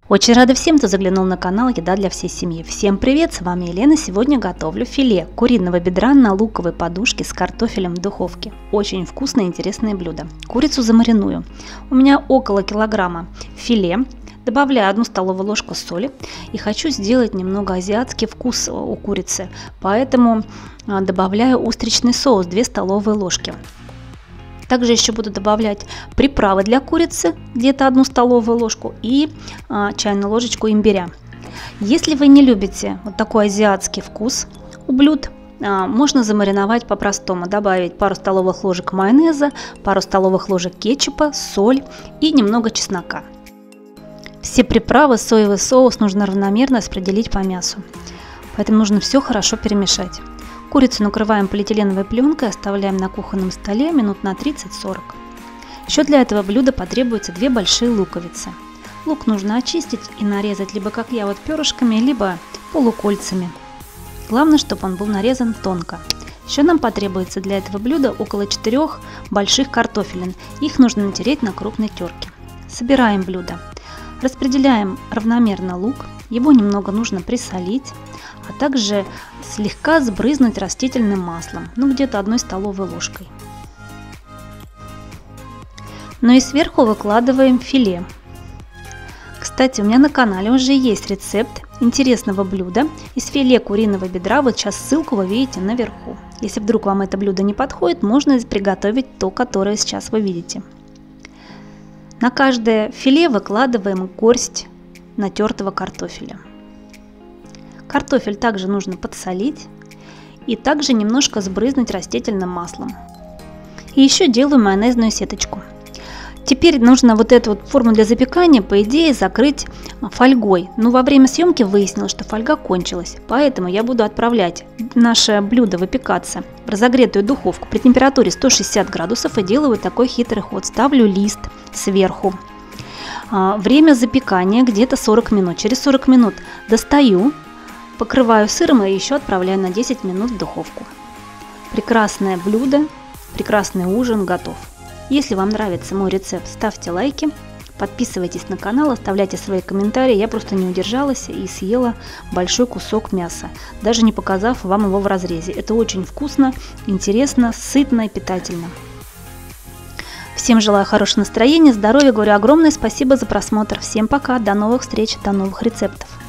Очень рада всем, кто заглянул на канал Еда для всей семьи. Всем привет, с вами Елена. Сегодня готовлю филе куриного бедра на луковой подушке с картофелем в духовке. Очень вкусное и интересное блюдо. Курицу замариную. У меня около килограмма филе. Добавляю 1 столовую ложку соли и хочу сделать немного азиатский вкус у курицы, поэтому добавляю устричный соус 2 столовые ложки. Также еще буду добавлять приправы для курицы, где-то 1 столовую ложку и чайную ложечку имбиря. Если вы не любите вот такой азиатский вкус у блюд, можно замариновать по-простому, добавить пару столовых ложек майонеза, пару столовых ложек кетчупа, соль и немного чеснока. Все приправы, соевый соус нужно равномерно распределить по мясу, поэтому нужно все хорошо перемешать. Курицу накрываем полиэтиленовой пленкой, оставляем на кухонном столе минут на 30-40. Еще для этого блюда потребуется 2 большие луковицы. Лук нужно очистить и нарезать либо как я, вот перышками, либо полукольцами. Главное, чтобы он был нарезан тонко. Еще нам потребуется для этого блюда около 4 больших картофелин. Их нужно натереть на крупной терке. Собираем блюдо. Распределяем равномерно лук, его немного нужно присолить, а также слегка сбрызнуть растительным маслом, где-то 1 столовой ложкой. Ну и сверху выкладываем филе. Кстати, у меня на канале уже есть рецепт интересного блюда из филе куриного бедра, вот сейчас ссылку вы видите наверху. Если вдруг вам это блюдо не подходит, можно приготовить то, которое сейчас вы видите. На каждое филе выкладываем горсть натертого картофеля. Картофель также нужно подсолить и также немножко сбрызнуть растительным маслом. И еще делаю майонезную сеточку. Теперь нужно вот эту вот форму для запекания, по идее, закрыть фольгой. Но во время съемки выяснилось, что фольга кончилась, поэтому я буду отправлять наше блюдо выпекаться в разогретую духовку при температуре 160 градусов и делаю такой хитрый ход. Ставлю лист сверху. Время запекания где-то 40 минут. Через 40 минут достаю, покрываю сыром и еще отправляю на 10 минут в духовку. Прекрасное блюдо, прекрасный ужин готов. Если вам нравится мой рецепт, ставьте лайки, подписывайтесь на канал, оставляйте свои комментарии. Я просто не удержалась и съела большой кусок мяса, даже не показав вам его в разрезе. Это очень вкусно, интересно, сытно и питательно. Всем желаю хорошего настроения, здоровья, говорю огромное спасибо за просмотр. Всем пока, до новых встреч, до новых рецептов.